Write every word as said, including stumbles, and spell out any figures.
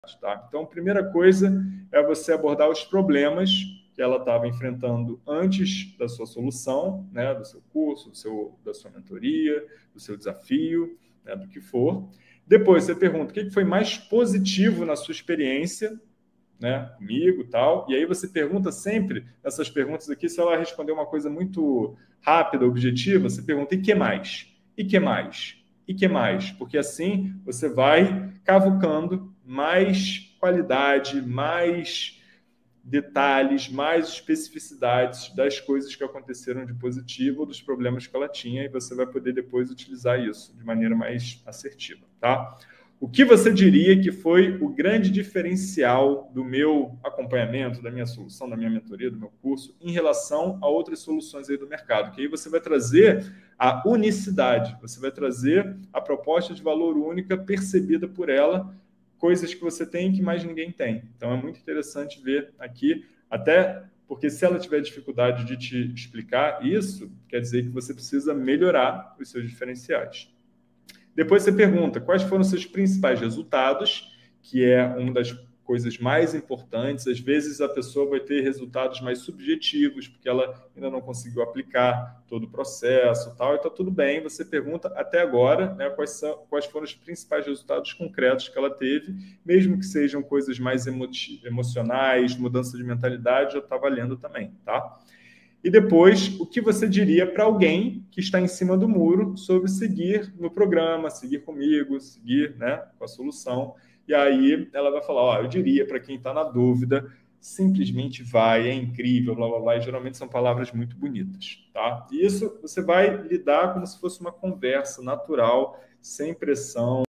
Tá? Então, a primeira coisa é você abordar os problemas que ela estava enfrentando antes da sua solução, né, do seu curso, do seu, da sua mentoria, do seu desafio, né, do que for. Depois você pergunta o que foi mais positivo na sua experiência, né, comigo e tal. E aí você pergunta sempre, nessas perguntas aqui, se ela responder uma coisa muito rápida, objetiva, você pergunta, e que mais? E que mais? E que mais? Porque assim você vai cavucando mais qualidade, mais detalhes, mais especificidades das coisas que aconteceram de positivo ou dos problemas que ela tinha, e você vai poder depois utilizar isso de maneira mais assertiva, tá? O que você diria que foi o grande diferencial do meu acompanhamento, da minha solução, da minha mentoria, do meu curso, em relação a outras soluções aí do mercado? Que aí você vai trazer a unicidade, você vai trazer a proposta de valor única percebida por ela, coisas que você tem que mais ninguém tem. Então, é muito interessante ver aqui, até porque se ela tiver dificuldade de te explicar isso, quer dizer que você precisa melhorar os seus diferenciais. Depois você pergunta quais foram os seus principais resultados, que é uma das coisas mais importantes. Às vezes a pessoa vai ter resultados mais subjetivos, porque ela ainda não conseguiu aplicar todo o processo, tal, e está tudo bem. Você pergunta até agora, né, quais, são, quais foram os principais resultados concretos que ela teve, mesmo que sejam coisas mais emo emocionais, mudança de mentalidade, já está valendo também, tá? E depois, o que você diria para alguém que está em cima do muro sobre seguir no programa, seguir comigo, seguir, né, com a solução. E aí ela vai falar, ó, eu diria para quem está na dúvida, simplesmente vai, é incrível, blá, blá, blá. E geralmente são palavras muito bonitas, tá? E isso você vai lidar como se fosse uma conversa natural, sem pressão.